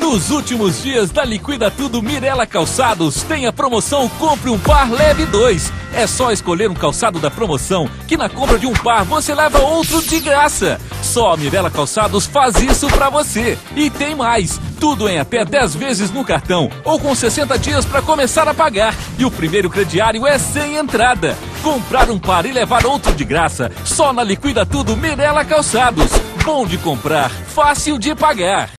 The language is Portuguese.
Nos últimos dias da Liquida Tudo Mirela Calçados, tem a promoção Compre um Par, Leve 2. É só escolher um calçado da promoção, que na compra de um par você leva outro de graça. Só a Mirela Calçados faz isso pra você. E tem mais, tudo em até 10 vezes no cartão, ou com 60 dias pra começar a pagar. E o primeiro crediário é sem entrada. Comprar um par e levar outro de graça, só na Liquida Tudo Mirela Calçados. Bom de comprar, fácil de pagar.